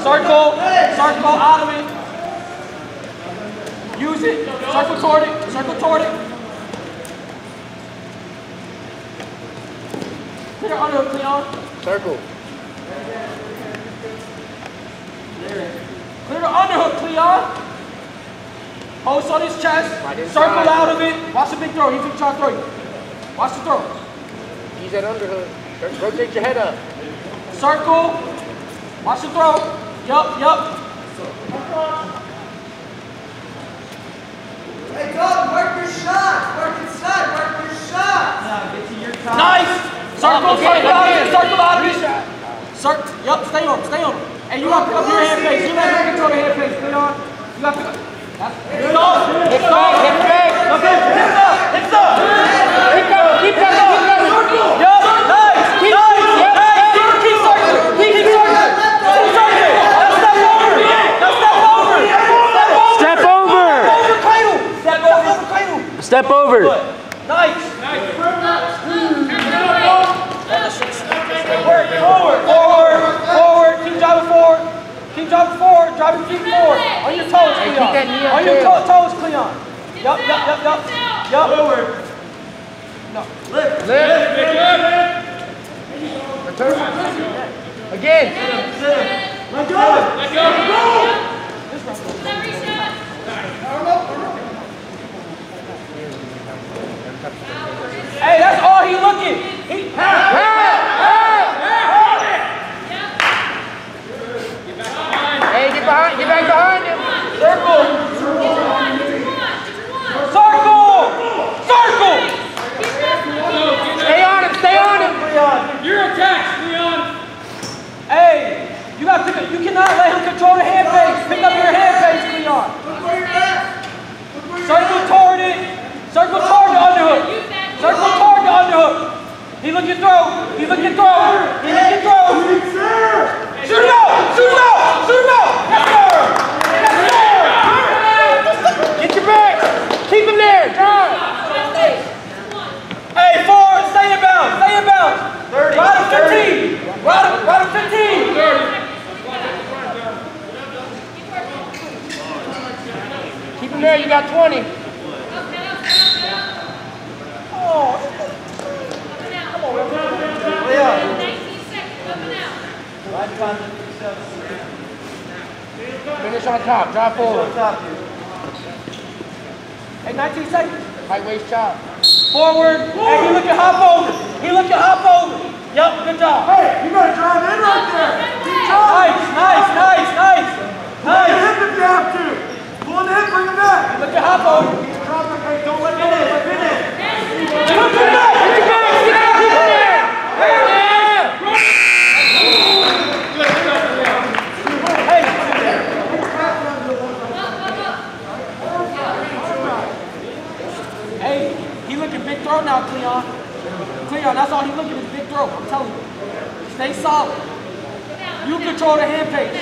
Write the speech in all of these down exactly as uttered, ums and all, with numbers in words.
Circle, circle out of it. Use it. Circle toward it. Circle toward it. Clear underhook, Cleon. Circle. Clear the underhook, Cleon. Post on his chest. Circle out of it. Watch the big throw. He's going to try to throw you. Watch the throw. Use that underhook. Rotate your head up. Circle. Watch the throw. Yup, yup. Hey, Dalton, work your shots. Work inside. Work your shots. Now get to your time. Nice. Circle, okay, circle out of okay. it. Circle out of it. Circle. Yup, stay on, stay on. Hey, you got to pick up your hand pace. You let him control the hand pace, Cleon. You got to pick up. That's it's off. It's off. It's back. Okay, it's up. It's up. Keep going. Keep going. Keep going. Yup, nice. Nice. Nice. Keep circling. Keep circling. Keep circling. Now step over. Now step over. Step over. Step over. Step over cradle. Step over. Nice. Work forward. Forward. Forward. Keep driving forward. Keep driving forward. Drive your feet forward. On your toes, Cleon. On your to toes, Cleon. Yup, yup, yup, yup. Yup. Forward. No. Lift. Lift. Return. Again. Let go. Let go. Hey, that's all he looking. He, Hey, get behind. Get back behind him. circle. Circle. Circle. Stay on him. Stay on him. Cleon. You're attached, Cleon. Hey, you got to pick up. You cannot let him control the hand pace. Pick up your hand pace, Cleon. Circle toward it. Circle toward the underhook. Circle toward the underhook. He looking throw. He looking throw. He looking throw. Shoot him out. Shoot him out. Shoot him out. Yes, sir. Yes, sir. Get your back. Keep him there. Drive. Hey, forward. Stay in bounds. Stay in bounds. Ride him fifteen. Ride him. Ride him fifteen. Keep him there. You got twenty. Finish on top. Drive forward. Hey, nineteen seconds. High waist chop. Forward. Hey, he looking hop over. He looking hop over. Yup, good job. Hey, you gotta drive in right there. Keep Nice, nice, nice, nice. Pull the Nice. hip if you have to. Pull the hip, bring him back. Looking hop over. Hey, don't let him in. Let him in. Get him back. Get him back. Get him back. Hey, he looking big throw now, Cleon. Cleon, that's all he looking is big throw. I'm telling you. Stay solid. You control the hand pace.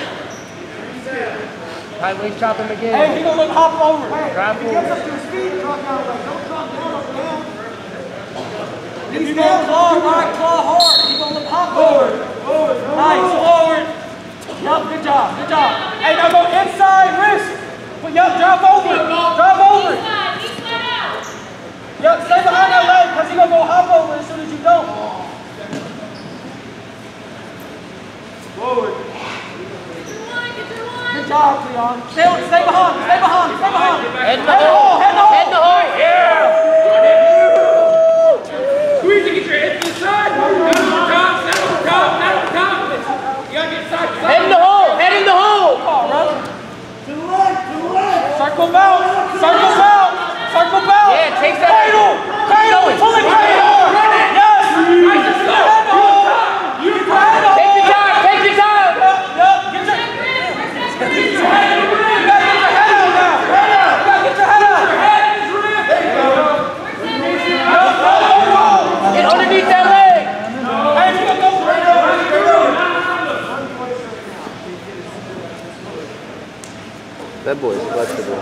High waist chop him again. Hey, he gonna look hop over. Drive He gets forward. up to his feet, drop down. Like, don't drop down up down. If you gonna claw, right, claw hard. He gonna look hop over. Nice, forward. Yup, good job, good job. Hey, now go inside wrist. But yup, drive over it. Drive over it. Yup, stay behind that leg because he gonna go hop over as soon as you don't. Forward. Good job, Cleon. Stay, stay behind, stay behind, stay behind. Head in the hole. Head in the hole. Head in the hole. Yeah. Squeeze and get your hips inside. Down on the top, down on the top, down on the top. You gotta get side to side. Head in the hole. Head in the hole. Come on, brother. To the leg, to the leg. Circle bounce, circle bounce, circle bounce. Yeah, take that. Cradle, cradle, pull it cradle. Yes. Cradle. You cradle. Take your time. Take your time. Yup, yup. Get your, get your head. You gotta get your head out now. You gotta get your head out. There you go. Yup, yup, yup. Get underneath that leg. Hey, you gotta go for it. That boy's flexible.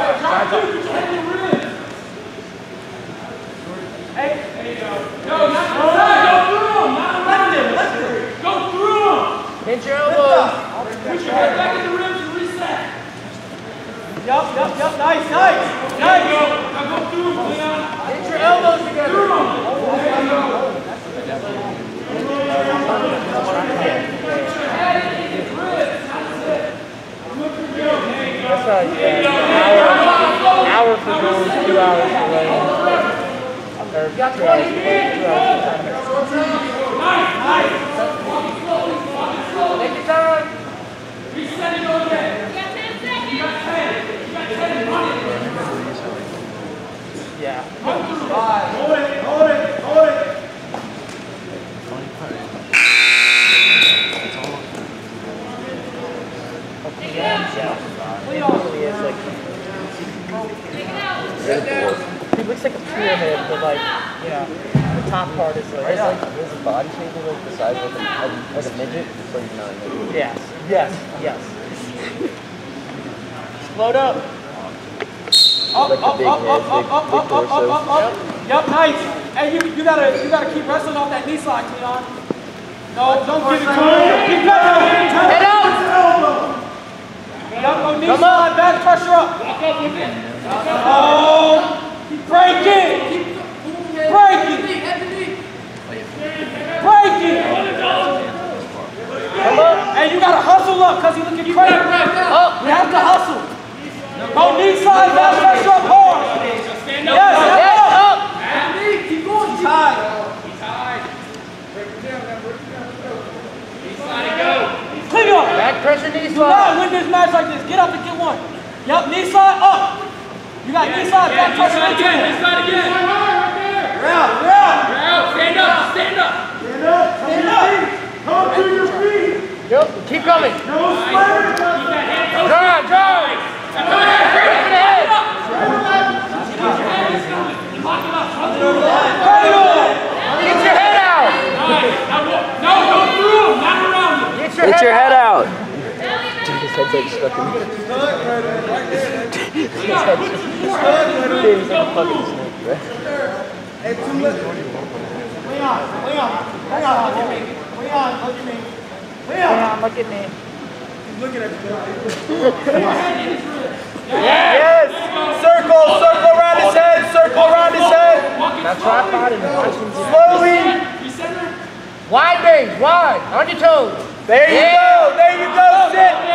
Hey, No, not inside. Go through him. Not lift him. Go through him. Pinch your elbows. Push your head back in the ribs and reset. Yup, yup, yup. Nice, nice. Nice. Now go through them, Cleon. Get your elbows together. Through them. There you go. That's right. Yeah. Hour, hour for goals, two hours for running. Or two hours for running, two hours for running. Nice, nice. Take your time. Reset it over there. You got ten seconds. You got ten. You got ten. Run it. Yeah. Hold it, hold it, hold it. Yeah. He is like, he looks like a pyramid, but like, you know, the top part is like, Right, like his body shape is like the size of a, like a midget, so he's not a midget. yes, yes, yes. Load up. Up, Like the up, big up, head, up, big- up, up, big up, up, torso. up, up. Yup, nice. Hey, you, you gotta, you gotta keep wrestling off that knee slide, Cleon. No, don't give it to him. Keep that Head out. Yup, go knee Come slide, up. back pressure up. Walk up with it. Oh, break it. Break it. Break it. Come up. Hey, you gotta hustle up, cause he's looking crazy. Up. You have to hustle. Go knee slide, back pressure up hard. Stand up. Yes, Yes, yes, up. up. Keep going. He's tied. He's tied. He's trying to go. Cleon. Back pressure knee Do slide. not win this match like this. Get up and get one. Yup, knee slide up. You got knee slide, Yeah, back knee pressure slide into again. it. Knee slide again. You're out, you're out. You're out. Stand up. Stand up. Stand up. Come to your feet. Yep. Keep coming. No sweat. Keep that head close. Drive, drive. Now come ahead. Break Break it. the head. Lock it up. Get your head out. Nice. Now go. No, go through him. Not around him. Get your Get head your head out. out. Dude, his head's like stuck in me. His head's Dude, he's like a fucking snake, bro. Leon, Leon, Leon, look at me. Leon, look at me. Leon. Leon, look at me. Yes. Circle, circle around his head, circle around his head. Now tripod and watching. Slowly. Wide base, wide. On your toes. There you Yeah. go, there you go, sit.